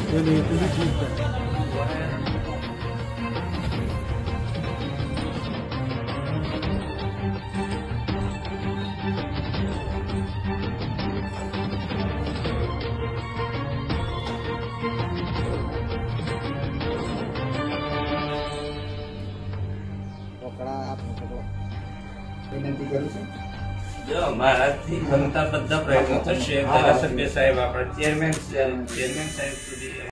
Ele acredita. વિનંતી કરું છું જો મારાથી બનતા બધા પ્રયત્નો થશે ધારાસભ્ય સાહેબ આપણા ચેરમેન સાહેબ સુધી